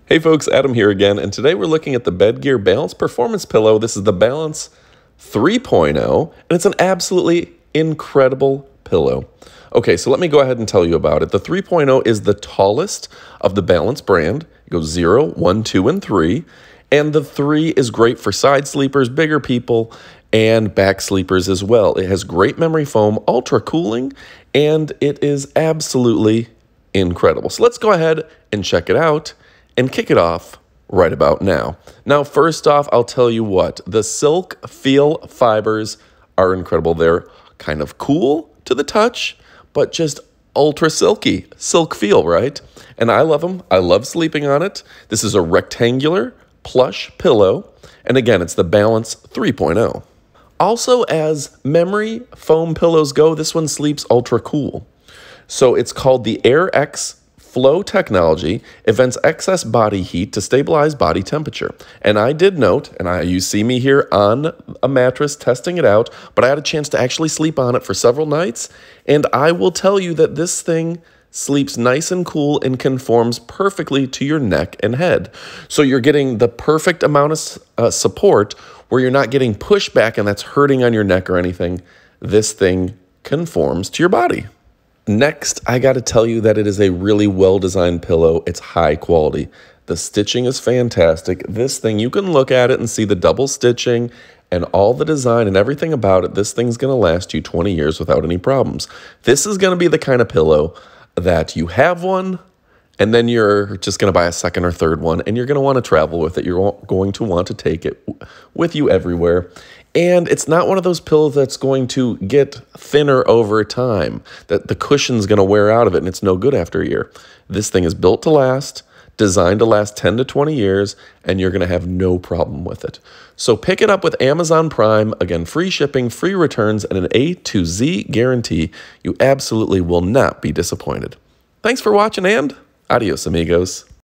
Hey folks, Adam here again, and today we're looking at the Bedgear Balance Performance Pillow. This is the Balance 3.0, and it's an absolutely incredible pillow. Okay, so let me go ahead and tell you about it. The 3.0 is the tallest of the Balance brand. It goes 0, 1, 2, and 3, and the 3 is great for side sleepers, bigger people, and back sleepers as well. It has great memory foam, ultra cooling, and it is absolutely incredible. So let's go ahead and check it out and kick it off right about now. Now, first off, I'll tell you what, the silk feel fibers are incredible. They're kind of cool to the touch, but just ultra silky, silk feel, right? And I love them. I love sleeping on it. This is a rectangular plush pillow. And again, it's the Balance 3.0. Also, as memory foam pillows go, this one sleeps ultra cool. So it's called the Air X Flow technology. It vents excess body heat to stabilize body temperature. And I did note, and you see me here on a mattress testing it out, but I had a chance to actually sleep on it for several nights, and I will tell you that this thing sleeps nice and cool and conforms perfectly to your neck and head. So you're getting the perfect amount of support where you're not getting pushback and that's hurting on your neck or anything. This thing conforms to your body. Next, I got to tell you that it is a really well-designed pillow. It's high quality. The stitching is fantastic. This thing, you can look at it and see the double stitching and all the design and everything about it. This thing's going to last you 20 years without any problems. This is going to be the kind of pillow that you have one, and then you're just going to buy a second or third one, and you're going to want to travel with it. You're going to want to take it with you everywhere. And it's not one of those pillows that's going to get thinner over time, that the cushion's going to wear out of it and it's no good after a year. This thing is built to last, designed to last 10 to 20 years, and you're going to have no problem with it. So pick it up with Amazon Prime. Again, free shipping, free returns, and an A to Z guarantee. You absolutely will not be disappointed. Thanks for watching, and adios, amigos.